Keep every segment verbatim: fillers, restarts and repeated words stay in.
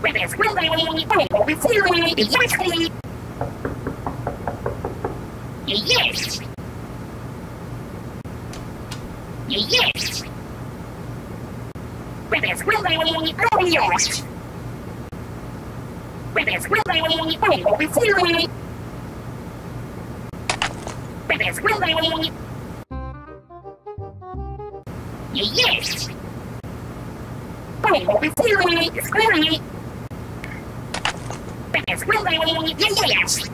Yes. Yes. With his willing, oh yes. With his willing, oh we feeling. With his willing. Yes. Oh we feeling, squirrely. With his willing, yes.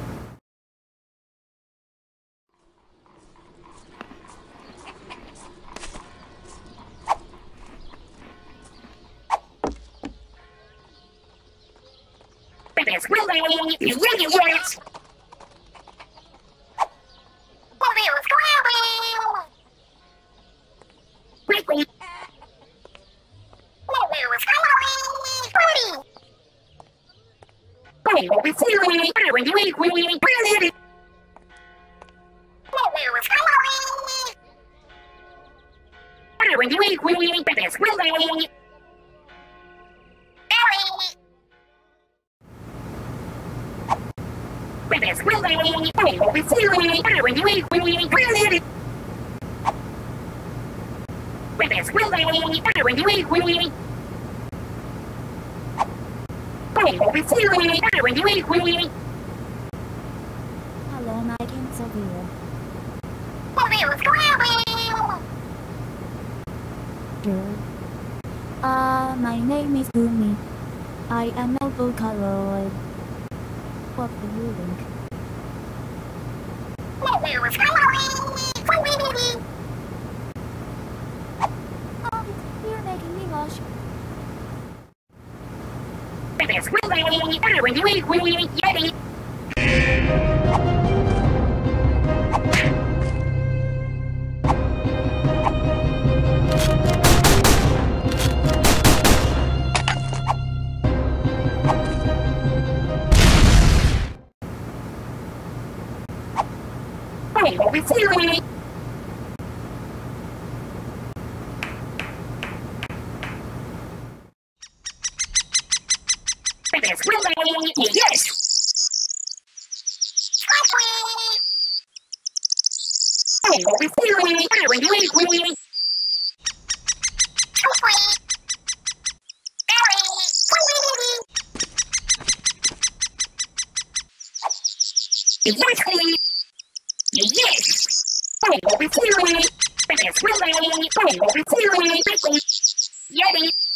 Yes, will they? Yes, yes. Well, there's Gravy. Wait, wait. Well, there's Gravy. Pretty. Oh, we see you. I went to eat. We went to eat. Well, there's Gravy. I went to eat. We went to eat. Will they? With his willing, oh, we feeling, I went to eat, we went to eat. With his willing, I went to eat, we went. Oh, we feeling, I went to eat, we went. Hello, my name is Sophia. Well, there's Gravy. Sure. Uh, my name is Boomy. I am a Vocaloid. What do you think? Well, there's Gravy. Oh, you're making me blush. With his willing, I went to eat, we went to eat. Oh, we feeling. With his willing, yes. Oh, we feeling. I went to eat, we went. Exactly. Yes. Oh, we feeling. With his willing. Oh, we feeling. Yeti.